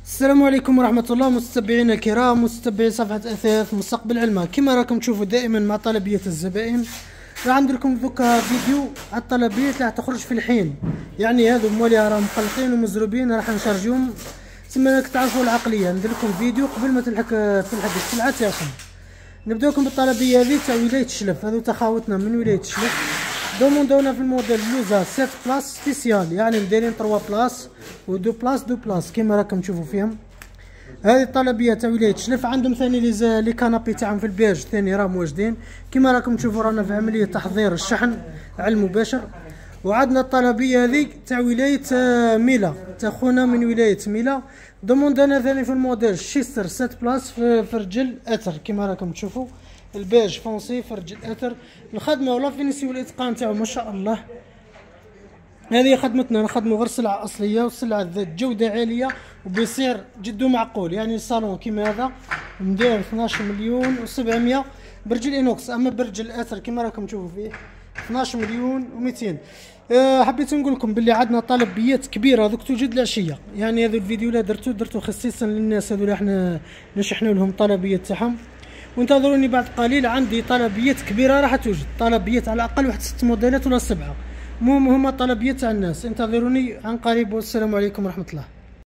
السلام عليكم ورحمة الله مستتبعينا الكرام، مستتبعي صفحة أثاث مستقبل علما. كما راكم تشوفوا دائما مع طلبية الزبائن، راح ندير لكم دوكا فيديو على الطلبيات اللي راح تخرج في الحين. يعني هذو موليها راهم مقلقين ومزروبين، راح نشارجيهم. تسمى راك تعرفوا العقلية. ندير لكم فيديو قبل ما تلحق السلعة تاعكم. نبداوكم بالطلبية هذه تاع ولاية الشلف. هذو تخاوتنا من ولاية الشلف دوموندونا في الموديل لوزا 7 بلاس سبيسيال، يعني مدايرين 3 بلاس و 2 بلاس 2 بلاس كيما راكم تشوفوا فيهم. هذه الطلبيه تاع ولايه الشلف. عندهم ثاني لي كانابي تاعهم في البيج ثاني راهم واجدين كيما راكم تشوفوا. رانا في عمليه تحضير الشحن على المباشر. وعندنا الطلبيه هذه تاع ولايه ميلا، تاع خونا من ولايه ميلا. دوموندانا ثاني في الموديل شيستر 7 بلاس في رجل اثر كيما راكم تشوفوا. البيج فونسي في رجل اثر. الخدمه ولا فينيسي والاتقان تاعو ما شاء الله. هذه خدمتنا، نخدموا غير سلعه اصليه وسلعه ذات جوده عاليه وبسعر جد معقول. يعني الصالون كيما هذا مداير 12 مليون و700 برجل انوكس، اما برجل اثر كيما راكم تشوفوا فيه 12 مليون و200. حبيت نقول لكم باللي عندنا طلبيات كبيره دوك توجد العشيه. يعني هذا الفيديو لا درتو خصيصا للناس هذو اللي احنا نشحنوا لهم طلبيات تاعهم. وانتظروني بعد قليل، عندي طلبيات كبيره راح توجد، طلبيات على الاقل واحد 6 موديلات ولا 7. المهم هما طلبيات تاع الناس. انتظروني عن قريب، والسلام عليكم ورحمه الله.